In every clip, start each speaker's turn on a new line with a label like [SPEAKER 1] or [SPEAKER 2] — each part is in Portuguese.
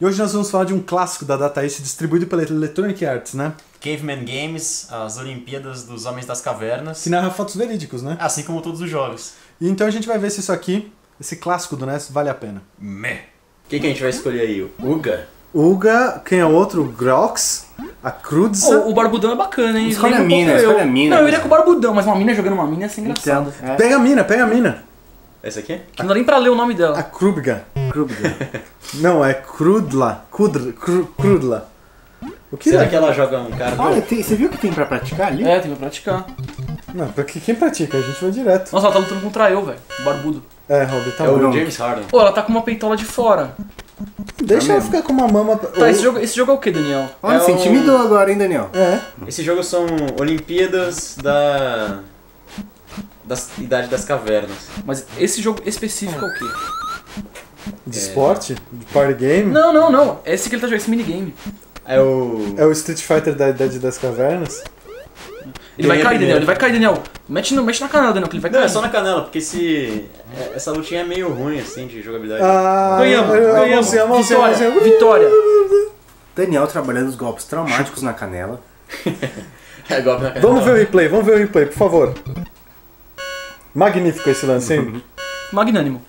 [SPEAKER 1] E hoje nós vamos falar de um clássico da Data East distribuído pela Electronic Arts, né?
[SPEAKER 2] Caveman Games, as Olimpíadas dos Homens das Cavernas.
[SPEAKER 1] Que narra fatos verídicos, né?
[SPEAKER 2] Assim como todos os jogos.
[SPEAKER 1] E então a gente vai ver se isso aqui, esse clássico do NES, vale a pena.
[SPEAKER 2] Meh. Quem que a gente vai escolher aí? O Uga?
[SPEAKER 1] Uga, quem é o outro? O Grox, a Crudza.
[SPEAKER 3] O Barbudão é bacana, hein?
[SPEAKER 4] Escolhe
[SPEAKER 3] Lembra
[SPEAKER 4] a mina,
[SPEAKER 3] um pouco
[SPEAKER 4] escolhe a mina.
[SPEAKER 3] Não, eu iria com o Barbudão, mas uma mina jogando uma mina ia ser engraçado.
[SPEAKER 4] Então,
[SPEAKER 1] Pega a mina.
[SPEAKER 2] Essa aqui?
[SPEAKER 3] Que não dá nem pra ler o nome
[SPEAKER 1] A
[SPEAKER 3] dela.
[SPEAKER 1] Krubga. Não, é Crudla. Crudla. O que
[SPEAKER 2] Será
[SPEAKER 1] é?
[SPEAKER 2] que ela joga um cara?
[SPEAKER 4] Olha, você viu que tem pra praticar ali?
[SPEAKER 3] É, tem que praticar.
[SPEAKER 1] Não, porque quem pratica? A gente vai direto.
[SPEAKER 3] Nossa, ela tá lutando contra eu, velho. O barbudo.
[SPEAKER 1] É, Rob, tá
[SPEAKER 2] É o
[SPEAKER 1] bom.
[SPEAKER 2] James Harden.
[SPEAKER 3] Pô, ela tá com uma peitola de fora.
[SPEAKER 1] Deixa ela ficar com uma mama...
[SPEAKER 3] Tá, esse jogo é o que, Daniel?
[SPEAKER 4] Olha, você intimidou agora, hein, Daniel?
[SPEAKER 1] É.
[SPEAKER 2] Esses jogos são Olimpíadas da Idade das Cavernas.
[SPEAKER 3] Mas esse jogo específico é o quê?
[SPEAKER 1] De esporte? De party game?
[SPEAKER 3] Não. Esse que ele tá jogando, esse minigame.
[SPEAKER 2] É o...
[SPEAKER 1] É o Street Fighter da Idade das Cavernas?
[SPEAKER 3] Ele vai
[SPEAKER 2] Ganha
[SPEAKER 3] cair,
[SPEAKER 2] primeiro.
[SPEAKER 3] Daniel, ele vai cair, Daniel. Mexe na canela, Daniel, que ele vai
[SPEAKER 2] Não,
[SPEAKER 3] cair.
[SPEAKER 2] é só na canela, porque essa lutinha é meio ruim, assim, de jogabilidade.
[SPEAKER 1] Ah,
[SPEAKER 3] Ganhamos.
[SPEAKER 1] a mãozinha.
[SPEAKER 3] Vitória.
[SPEAKER 4] Daniel trabalhando os golpes traumáticos na canela.
[SPEAKER 2] É golpe na canela.
[SPEAKER 1] Vamos ver o replay, por favor. Magnífico esse lance, hein?
[SPEAKER 3] Magnânimo.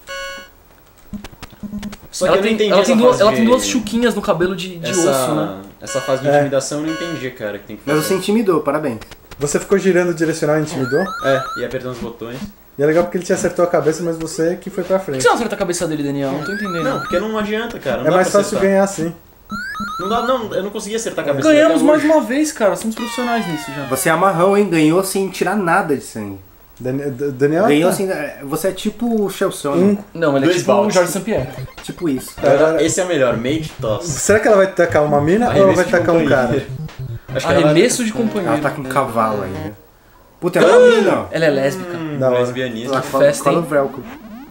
[SPEAKER 2] Só que
[SPEAKER 3] Ela
[SPEAKER 2] eu não
[SPEAKER 3] tem,
[SPEAKER 2] entendi
[SPEAKER 3] ela tem, duas,
[SPEAKER 2] fase
[SPEAKER 3] ela tem
[SPEAKER 2] de-
[SPEAKER 3] duas chuquinhas no cabelo de osso, né?
[SPEAKER 2] Essa fase de intimidação eu não entendi, cara, que tem que
[SPEAKER 4] Mas
[SPEAKER 2] fazer.
[SPEAKER 4] você intimidou, parabéns.
[SPEAKER 1] Você ficou girando o direcional e intimidou?
[SPEAKER 2] É, e apertando os botões.
[SPEAKER 1] E é legal porque ele te acertou a cabeça, mas você que foi pra
[SPEAKER 3] Por que
[SPEAKER 1] frente.
[SPEAKER 3] você não acerta a cabeça dele, Daniel? Não tô entendendo.
[SPEAKER 2] Não, porque não adianta, cara. Não
[SPEAKER 1] É
[SPEAKER 2] dá
[SPEAKER 1] mais
[SPEAKER 2] pra
[SPEAKER 1] fácil
[SPEAKER 2] acertar.
[SPEAKER 1] ganhar assim.
[SPEAKER 2] Não dá, não, eu não consegui acertar a cabeça.
[SPEAKER 3] Ganhamos
[SPEAKER 2] até
[SPEAKER 3] mais
[SPEAKER 2] hoje.
[SPEAKER 3] uma vez, cara. Somos profissionais nisso já.
[SPEAKER 4] Você é amarrão, hein? Ganhou sem tirar nada de sangue.
[SPEAKER 1] Daniel?
[SPEAKER 4] Ganhou sem... Você é tipo o Chelsea,
[SPEAKER 3] Não, ele é
[SPEAKER 2] Dois
[SPEAKER 3] tipo o
[SPEAKER 2] baldes.
[SPEAKER 3] Jorge St-Pierre.
[SPEAKER 4] tipo isso.
[SPEAKER 2] Esse é o melhor, Made Toss.
[SPEAKER 1] Será que ela vai tacar uma mina ou ela vai tacar um cara?
[SPEAKER 2] Acho que ela...
[SPEAKER 3] Arremesso de companheiro.
[SPEAKER 4] Ela tá com um cavalo aí, né? Puta, ela é uma mina, ó.
[SPEAKER 3] Ela é lésbica.
[SPEAKER 1] Da hora.
[SPEAKER 2] lesbianismo.
[SPEAKER 4] Ela
[SPEAKER 3] festa,
[SPEAKER 4] cola
[SPEAKER 3] hein?
[SPEAKER 4] o velcro.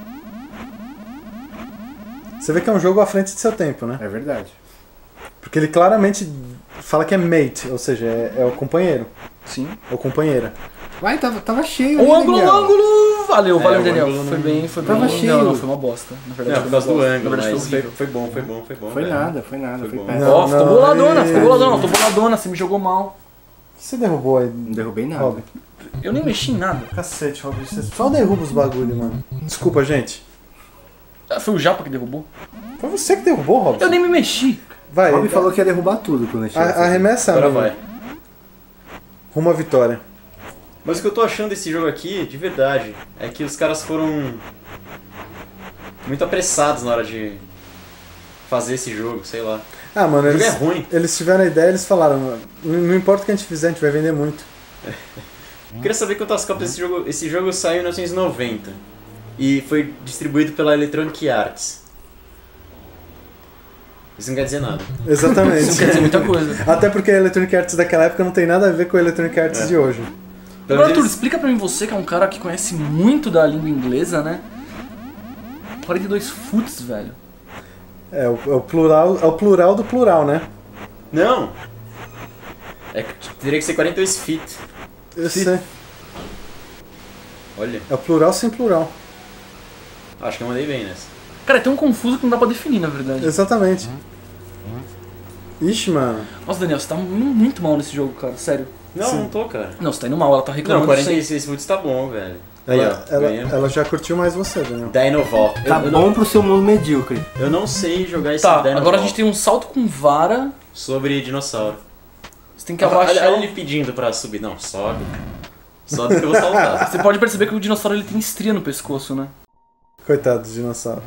[SPEAKER 1] Você vê que é um jogo à frente de seu tempo, né?
[SPEAKER 4] É verdade.
[SPEAKER 1] Porque ele claramente fala que é mate, ou seja, é o companheiro.
[SPEAKER 3] Sim.
[SPEAKER 1] Ou companheira.
[SPEAKER 4] Vai, tava cheio
[SPEAKER 3] O
[SPEAKER 4] ali,
[SPEAKER 3] ângulo,
[SPEAKER 4] Daniel.
[SPEAKER 3] Valeu,
[SPEAKER 2] o
[SPEAKER 3] Daniel.
[SPEAKER 2] ângulo
[SPEAKER 3] Foi
[SPEAKER 2] não-
[SPEAKER 3] bem.
[SPEAKER 4] Tava cheio.
[SPEAKER 3] Não, foi uma bosta. Na verdade,
[SPEAKER 2] Não, por causa do
[SPEAKER 3] Na
[SPEAKER 2] ângulo,
[SPEAKER 3] verdade,
[SPEAKER 2] mas
[SPEAKER 3] foi horrível.
[SPEAKER 2] foi bom.
[SPEAKER 4] Foi
[SPEAKER 2] velho.
[SPEAKER 4] nada,
[SPEAKER 2] Foi
[SPEAKER 4] foi
[SPEAKER 2] bom.
[SPEAKER 4] péssimo.
[SPEAKER 3] Ó, ficou
[SPEAKER 1] Não,
[SPEAKER 3] boladona,
[SPEAKER 1] ei.
[SPEAKER 3] Tô boladona, você me jogou mal.
[SPEAKER 1] O que você derrubou aí,
[SPEAKER 4] Não derrubei nada.
[SPEAKER 1] Rob?
[SPEAKER 3] Eu nem mexi em nada.
[SPEAKER 1] Cacete, Rob. Você só derruba os bagulho, mano. Desculpa, gente.
[SPEAKER 3] Ah, foi o Japa que derrubou?
[SPEAKER 1] Foi você que derrubou, Rob?
[SPEAKER 3] Eu nem me mexi.
[SPEAKER 1] Vai,
[SPEAKER 4] Rob falou que ia derrubar tudo quando a gente
[SPEAKER 1] arremessa,
[SPEAKER 2] Agora
[SPEAKER 1] amigo.
[SPEAKER 2] vai.
[SPEAKER 1] Rumo à vitória.
[SPEAKER 2] Mas o que eu tô achando desse jogo aqui, de verdade, é que os caras foram muito apressados na hora de fazer esse jogo, sei lá.
[SPEAKER 1] Ah, mano,
[SPEAKER 2] O jogo é
[SPEAKER 1] eles,
[SPEAKER 2] ruim.
[SPEAKER 1] eles tiveram a ideia, eles falaram, não importa o que a gente fizer, a gente vai vender muito.
[SPEAKER 2] Eu queria saber quantas cópias desse jogo... Esse jogo saiu em 1990 e foi distribuído pela Electronic Arts. Isso não quer dizer nada.
[SPEAKER 1] Exatamente.
[SPEAKER 3] Isso quer dizer muita coisa.
[SPEAKER 1] Até porque a Electronic Arts daquela época não tem nada a ver com a Electronic Arts de hoje.
[SPEAKER 2] Pelo
[SPEAKER 3] Agora, Arthur,
[SPEAKER 2] menos-
[SPEAKER 3] explica pra mim você, que é um cara que conhece muito da língua inglesa, né? 42 foots, velho.
[SPEAKER 1] É o plural do plural, né?
[SPEAKER 2] Não! Teria que ser 42 feet.
[SPEAKER 1] Eu sei.
[SPEAKER 2] Olha,
[SPEAKER 1] É o plural sem plural.
[SPEAKER 2] acho que eu mandei bem nessa.
[SPEAKER 3] Cara, é tão confuso que não dá pra definir, na verdade.
[SPEAKER 1] Exatamente. Ixi, mano.
[SPEAKER 3] Nossa, Daniel, você tá indo muito mal nesse jogo, cara. Sério.
[SPEAKER 2] Não,
[SPEAKER 1] Sim.
[SPEAKER 2] não tô, cara.
[SPEAKER 3] Não, você tá indo mal, ela tá
[SPEAKER 2] Não,
[SPEAKER 3] reclamando.
[SPEAKER 2] 46 foots tá bom, velho. Aí, ó, ganhamos.
[SPEAKER 1] Ela já curtiu mais você, Daniel.
[SPEAKER 2] Dinoval.
[SPEAKER 4] Tá bom pro seu mundo medíocre.
[SPEAKER 2] Eu não sei jogar esse
[SPEAKER 3] Tá,
[SPEAKER 2] Dinoval
[SPEAKER 3] agora a gente tem um salto com vara.
[SPEAKER 2] sobre dinossauro.
[SPEAKER 3] Você tem que abaixar.
[SPEAKER 2] Olha ele pedindo pra subir. Não, sobe. Sobe que eu vou saltar.
[SPEAKER 3] Você pode perceber que o dinossauro ele tem estria no pescoço, né?
[SPEAKER 1] Coitado do dinossauro.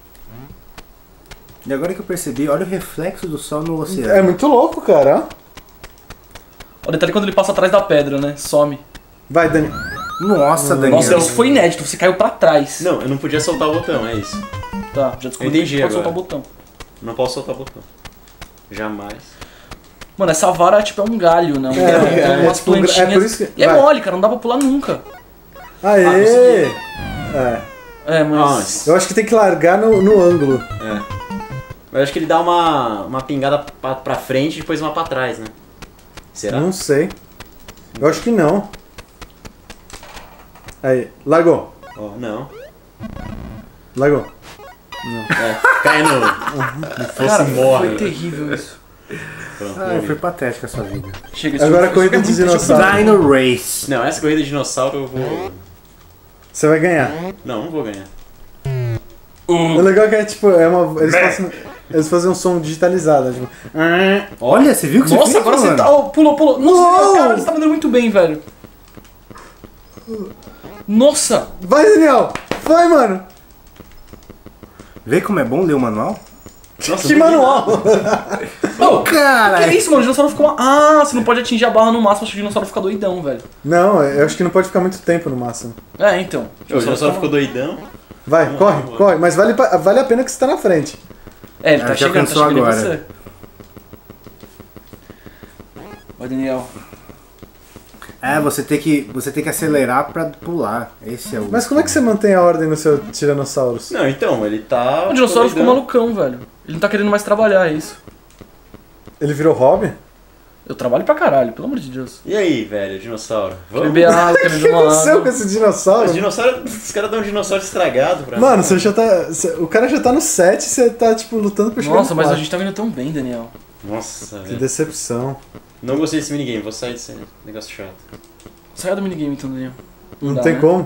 [SPEAKER 4] E agora que eu percebi, olha o reflexo do sol no oceano.
[SPEAKER 1] É muito louco, cara.
[SPEAKER 3] O detalhe é quando ele passa atrás da pedra, né? Some.
[SPEAKER 1] Vai, Dani.
[SPEAKER 4] Nossa, Daniel.
[SPEAKER 3] Nossa, isso foi inédito, você caiu pra trás.
[SPEAKER 2] Não, eu não podia soltar o botão, é isso.
[SPEAKER 3] Tá, já descobri
[SPEAKER 2] Eu
[SPEAKER 3] que
[SPEAKER 2] entendi
[SPEAKER 3] pode soltar
[SPEAKER 2] agora.
[SPEAKER 3] o botão.
[SPEAKER 2] Não posso soltar o botão. Jamais.
[SPEAKER 3] Mano, essa vara tipo é um galho, né?
[SPEAKER 1] É,
[SPEAKER 3] Umas
[SPEAKER 1] tipo um gra-
[SPEAKER 3] plantinhas.
[SPEAKER 1] é por isso que-
[SPEAKER 3] E é
[SPEAKER 1] vai.
[SPEAKER 3] mole, cara, não dá pra pular nunca.
[SPEAKER 1] Aê!
[SPEAKER 2] consegui.
[SPEAKER 1] É.
[SPEAKER 3] É, mas.
[SPEAKER 2] Nossa.
[SPEAKER 1] Eu acho que tem que largar no ângulo.
[SPEAKER 2] É. Eu acho que ele dá uma pingada pra frente e depois uma pra trás, né? Será?
[SPEAKER 1] Não sei. Eu acho que não. Aí, largou.
[SPEAKER 2] Ó, não.
[SPEAKER 1] Largou.
[SPEAKER 2] Cai no... fosse
[SPEAKER 3] Cara,
[SPEAKER 2] morre.
[SPEAKER 3] foi terrível isso.
[SPEAKER 2] Pronto,
[SPEAKER 4] Ah,
[SPEAKER 2] morri.
[SPEAKER 4] foi patética a sua vida.
[SPEAKER 3] Chega, esse
[SPEAKER 1] Agora
[SPEAKER 3] jogo-
[SPEAKER 1] a corrida
[SPEAKER 3] esse
[SPEAKER 1] dos
[SPEAKER 3] jogo é muito
[SPEAKER 1] dinossauros.
[SPEAKER 4] Dino Race.
[SPEAKER 2] Não, essa corrida de dinossauro eu vou...
[SPEAKER 1] Você vai ganhar.
[SPEAKER 2] Não vou ganhar.
[SPEAKER 1] O legal é que é tipo, eles fazem um som digitalizado. Tipo,
[SPEAKER 4] Olha, você viu que
[SPEAKER 3] Nossa,
[SPEAKER 4] você fez,
[SPEAKER 3] agora você
[SPEAKER 4] mano?
[SPEAKER 3] tá. Oh, pulou. Nossa,
[SPEAKER 1] Uou!
[SPEAKER 3] cara, você tá mandando muito bem, velho. Nossa!
[SPEAKER 1] vai, Daniel! Vai, mano!
[SPEAKER 4] Vê como é bom ler o manual?
[SPEAKER 2] Nossa,
[SPEAKER 1] Que
[SPEAKER 2] eu não entendi
[SPEAKER 1] manual!
[SPEAKER 3] Oh, que
[SPEAKER 4] Cara,
[SPEAKER 3] é isso, mano? O dinossauro ficou. Ah, você não pode atingir a barra no máximo, acho que o dinossauro fica doidão, velho.
[SPEAKER 1] Não, eu acho que não pode ficar muito tempo no máximo.
[SPEAKER 3] É, então.
[SPEAKER 2] O dinossauro ficou doidão.
[SPEAKER 1] Vai,
[SPEAKER 2] Vamos,
[SPEAKER 1] corre,
[SPEAKER 2] vamos.
[SPEAKER 1] corre. Mas vale a pena que você tá na frente.
[SPEAKER 3] É, ele tá
[SPEAKER 4] já
[SPEAKER 3] chegando, tá
[SPEAKER 4] alcançou
[SPEAKER 3] chegando em
[SPEAKER 4] agora.
[SPEAKER 3] você. Vai, Daniel.
[SPEAKER 4] É, você tem que acelerar pra pular. Esse é o...
[SPEAKER 1] Mas como é que você mantém a ordem no seu Tiranossauros?
[SPEAKER 2] Não, então, ele tá...
[SPEAKER 3] O dinossauro ficou
[SPEAKER 2] doidão.
[SPEAKER 3] malucão, velho. Ele não tá querendo mais trabalhar, é isso.
[SPEAKER 1] Ele virou hobby?
[SPEAKER 3] Eu trabalho pra caralho, pelo amor de Deus.
[SPEAKER 2] E aí, velho, dinossauro?
[SPEAKER 3] Quer
[SPEAKER 2] Vamos?
[SPEAKER 3] beber água, quer
[SPEAKER 1] O que
[SPEAKER 3] beber uma
[SPEAKER 1] aconteceu com
[SPEAKER 3] água.
[SPEAKER 1] esse dinossauro?
[SPEAKER 2] Os caras dão um dinossauro estragado pra
[SPEAKER 1] Mano,
[SPEAKER 2] mim.
[SPEAKER 1] você já tá. O cara já tá no 7 e você tá, tipo, lutando pra chegar
[SPEAKER 3] Nossa,
[SPEAKER 1] no
[SPEAKER 3] mas a
[SPEAKER 1] 4.
[SPEAKER 3] gente tá vindo tão bem, Daniel.
[SPEAKER 2] Nossa,
[SPEAKER 1] Que
[SPEAKER 2] velho.
[SPEAKER 1] decepção.
[SPEAKER 2] Não gostei desse minigame, vou sair desse negócio chato.
[SPEAKER 3] Saia do minigame então, Daniel.
[SPEAKER 1] Não
[SPEAKER 3] dá,
[SPEAKER 1] tem
[SPEAKER 3] né?
[SPEAKER 1] como.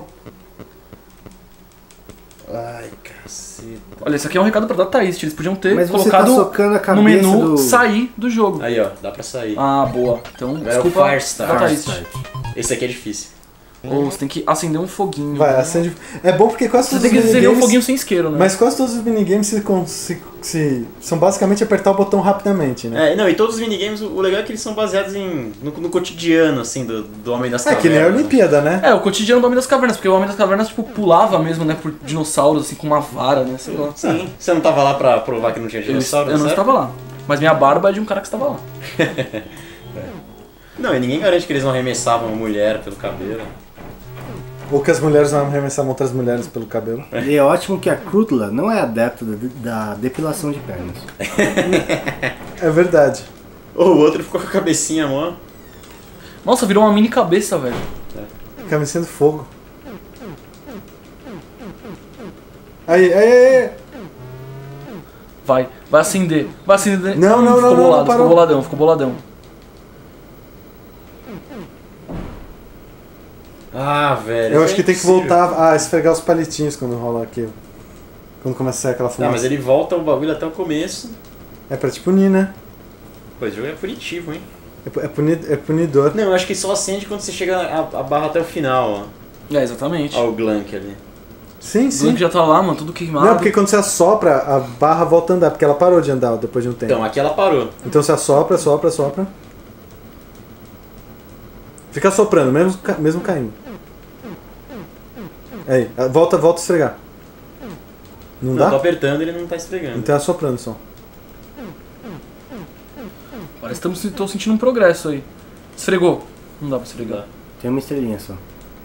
[SPEAKER 2] Ai, caceta.
[SPEAKER 3] Olha, isso aqui é um recado pra dar Thaís. Eles podiam ter
[SPEAKER 4] Mas você tá
[SPEAKER 3] colocado
[SPEAKER 4] socando a
[SPEAKER 3] no
[SPEAKER 4] cabeça
[SPEAKER 3] menu
[SPEAKER 4] do...
[SPEAKER 3] sair do jogo.
[SPEAKER 2] Aí, ó, dá pra sair.
[SPEAKER 3] Ah, boa. Então,
[SPEAKER 2] Agora é o
[SPEAKER 3] desculpa
[SPEAKER 2] Firestar.
[SPEAKER 3] da Thaís.
[SPEAKER 2] Esse aqui é difícil.
[SPEAKER 3] Ou você tem que acender um foguinho.
[SPEAKER 1] Vai, acende. É bom porque quase
[SPEAKER 3] Você
[SPEAKER 1] todos
[SPEAKER 3] tem
[SPEAKER 1] os
[SPEAKER 3] que acender um
[SPEAKER 1] minigames.
[SPEAKER 3] foguinho sem isqueiro, né?
[SPEAKER 1] Mas quase todos os minigames são basicamente apertar o botão rapidamente, né?
[SPEAKER 2] É, não, e todos os minigames, o legal é que eles são baseados no cotidiano, assim, do Homem das
[SPEAKER 1] É
[SPEAKER 2] Cavernas.
[SPEAKER 1] que nem a
[SPEAKER 2] né?
[SPEAKER 1] Olimpíada, né?
[SPEAKER 3] É, o cotidiano do Homem das Cavernas, porque o Homem das Cavernas, tipo, pulava mesmo, né, por dinossauros, assim, com uma vara, né, sei lá.
[SPEAKER 2] Sim, você não tava lá pra provar que não tinha
[SPEAKER 3] Eu
[SPEAKER 2] dinossauro,
[SPEAKER 3] não
[SPEAKER 2] certo?
[SPEAKER 3] estava lá. Mas minha barba é de um cara que estava lá.
[SPEAKER 2] Não, e ninguém garante que eles não arremessavam a mulher pelo cabelo.
[SPEAKER 1] Ou que as mulheres não arremessavam outras mulheres pelo cabelo.
[SPEAKER 4] E é ótimo que a Krudla não é adepta da depilação de pernas.
[SPEAKER 1] É verdade.
[SPEAKER 2] Ou o outro ficou com a cabecinha, mano.
[SPEAKER 3] Nossa, virou uma mini cabeça, velho.
[SPEAKER 1] Cabecinha do fogo. Aí.
[SPEAKER 3] Vai acender. Vai acender.
[SPEAKER 1] Não, não,
[SPEAKER 3] ficou
[SPEAKER 1] não,
[SPEAKER 3] bolado,
[SPEAKER 1] parou.
[SPEAKER 3] ficou boladão.
[SPEAKER 2] Ah, velho.
[SPEAKER 1] Eu
[SPEAKER 2] isso
[SPEAKER 1] acho
[SPEAKER 2] é
[SPEAKER 1] que tem que
[SPEAKER 2] impossível.
[SPEAKER 1] voltar a esfregar os palitinhos quando rola aquilo. Quando começa a sair aquela
[SPEAKER 2] Tá,
[SPEAKER 1] fumaça.
[SPEAKER 2] mas ele volta o bagulho até o começo.
[SPEAKER 1] É pra te punir, né?
[SPEAKER 2] Pô, esse jogo é punitivo, hein?
[SPEAKER 1] É punidor.
[SPEAKER 2] Não, eu acho que só acende quando você chega a barra até o final, ó.
[SPEAKER 3] É, exatamente.
[SPEAKER 2] Ó o Glank ali.
[SPEAKER 1] Sim,
[SPEAKER 3] O
[SPEAKER 1] sim.
[SPEAKER 3] Glank já tá lá, mano, tudo queimado.
[SPEAKER 1] Não, porque quando você assopra, a barra volta a andar, porque ela parou de andar depois de um tempo.
[SPEAKER 2] Então, aqui ela parou.
[SPEAKER 1] Então você assopra. Fica soprando, mesmo caindo. Aí, volta a esfregar. Não
[SPEAKER 2] Não, eu tô
[SPEAKER 1] dá?
[SPEAKER 2] apertando e ele não tá esfregando.
[SPEAKER 1] Então é assoprando só.
[SPEAKER 3] Parece que tô sentindo um progresso aí. Esfregou. Não dá pra esfregar.
[SPEAKER 2] Dá.
[SPEAKER 4] Tem uma estrelinha só.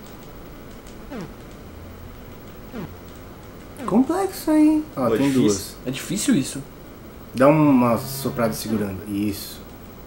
[SPEAKER 4] Complexo aí. Ó,
[SPEAKER 2] Pô,
[SPEAKER 4] tem
[SPEAKER 2] difícil.
[SPEAKER 4] duas.
[SPEAKER 3] É difícil isso.
[SPEAKER 4] Dá uma soprada segurando. Isso.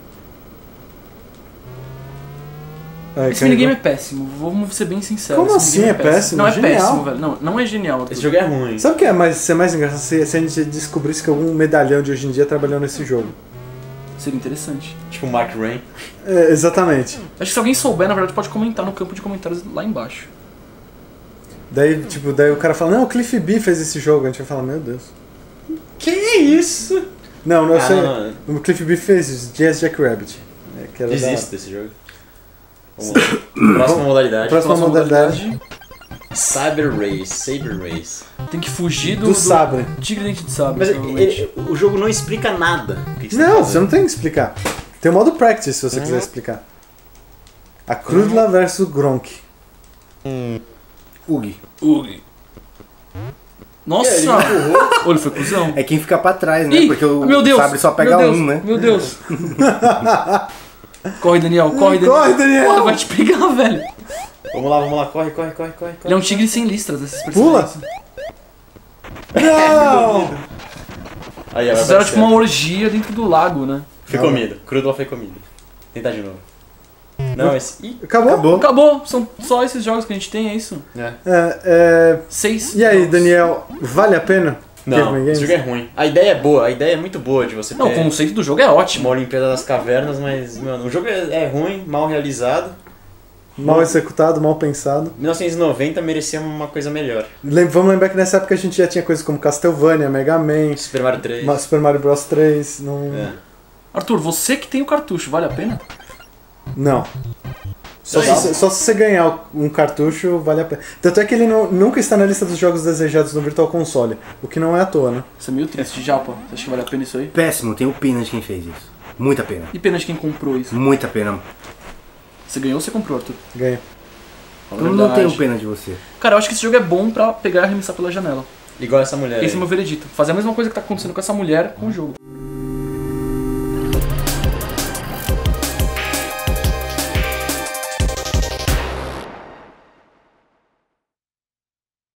[SPEAKER 1] Aí,
[SPEAKER 3] Esse minigame é péssimo, vamos ser bem sinceros.
[SPEAKER 1] Como
[SPEAKER 3] Esse minigame
[SPEAKER 1] assim é péssimo?
[SPEAKER 3] Não é
[SPEAKER 1] Genial.
[SPEAKER 3] péssimo, velho. Não é genial.
[SPEAKER 2] Esse jogo é ruim.
[SPEAKER 1] Sabe o que é mais engraçado? Se a gente descobrisse que algum medalhão de hoje em dia trabalhou nesse jogo.
[SPEAKER 3] Seria interessante.
[SPEAKER 2] Tipo Mark Rain.
[SPEAKER 1] É, exatamente.
[SPEAKER 3] Acho que se alguém souber, na verdade, pode comentar no campo de comentários lá embaixo.
[SPEAKER 1] Daí o cara fala, não, o Cliff B fez esse jogo. A gente vai falar, meu Deus.
[SPEAKER 2] Que isso?
[SPEAKER 1] Não, eu sei.
[SPEAKER 2] Não.
[SPEAKER 1] O Cliff B fez Jazz Jack Rabbit. É, que era
[SPEAKER 2] Desisto desse jogo. Vamos lá. Próxima modalidade.
[SPEAKER 1] Próxima modalidade.
[SPEAKER 2] Saber Race.
[SPEAKER 3] Tem que fugir
[SPEAKER 1] Do sabre.
[SPEAKER 3] Tigre dente de sabre.
[SPEAKER 2] Mas
[SPEAKER 3] provavelmente.
[SPEAKER 2] o jogo não explica nada. O que você tem que
[SPEAKER 1] Não,
[SPEAKER 2] fazer.
[SPEAKER 1] você não tem que explicar. Tem o modo practice se você quiser explicar. A Krudla versus Gronk.
[SPEAKER 4] Ug.
[SPEAKER 3] Ui. Nossa!
[SPEAKER 2] Ele me empurrou.
[SPEAKER 3] Ô, ele foi cuzão.
[SPEAKER 4] É quem fica pra trás, né?
[SPEAKER 3] Ih,
[SPEAKER 4] Porque o
[SPEAKER 3] meu Deus,
[SPEAKER 4] sabre só pega
[SPEAKER 3] meu Deus,
[SPEAKER 4] um, né?
[SPEAKER 3] Meu Deus. Corre, Daniel, corre, Daniel.
[SPEAKER 1] Corre, Daniel!
[SPEAKER 3] Porra, vai te pegar, velho.
[SPEAKER 2] Vamos lá. Corre.
[SPEAKER 3] Ele é um tigre sem listras, esses
[SPEAKER 1] Pula.
[SPEAKER 3] personagens.
[SPEAKER 1] Não!
[SPEAKER 2] Aí,
[SPEAKER 3] Eles fizeram tipo uma orgia dentro do lago, né?
[SPEAKER 2] Foi comida. Crudla foi comida. Tentar de novo. Não, esse... Ih,
[SPEAKER 1] Acabou?
[SPEAKER 3] Acabou, são só esses jogos que a gente tem, é isso?
[SPEAKER 2] é.
[SPEAKER 3] 6.
[SPEAKER 1] E aí, Daniel, vale a pena?
[SPEAKER 2] Não,
[SPEAKER 1] Caveman Games?
[SPEAKER 2] esse jogo é ruim. A ideia é boa, a ideia é muito boa de você ter
[SPEAKER 3] Não, o conceito do jogo é ótimo.
[SPEAKER 2] uma Olimpíada das Cavernas, mas, mano, o jogo é ruim, mal realizado.
[SPEAKER 1] Mal executado, mal pensado.
[SPEAKER 2] 1990 merecia uma coisa melhor.
[SPEAKER 1] Vamos lembrar que nessa época a gente já tinha coisas como Castlevania, Mega Man,
[SPEAKER 2] Super Mario 3.
[SPEAKER 1] Super Mario Bros 3. Não.
[SPEAKER 2] É.
[SPEAKER 3] Arthur, você que tem o cartucho, vale a pena?
[SPEAKER 1] Não. Só se você ganhar um cartucho, vale a pena. Tanto é que ele nunca está na lista dos jogos desejados no Virtual Console. O que não é à toa, né?
[SPEAKER 3] Isso é meio triste, Japa. Você acha que vale a pena isso aí?
[SPEAKER 4] Péssimo, tenho pena de quem fez isso. Muita pena.
[SPEAKER 3] E pena de quem comprou isso.
[SPEAKER 4] Muita pena.
[SPEAKER 3] Você ganhou ou você comprou, Arthur?
[SPEAKER 1] Ganha.
[SPEAKER 3] Fala a
[SPEAKER 4] Eu não
[SPEAKER 3] verdade.
[SPEAKER 4] tenho pena de você.
[SPEAKER 3] Cara, eu acho que esse jogo é bom pra pegar e arremessar pela janela.
[SPEAKER 2] Igual essa mulher.
[SPEAKER 3] Esse é
[SPEAKER 2] aí.
[SPEAKER 3] o meu veredito. Fazer a mesma coisa que tá acontecendo com essa mulher com o jogo.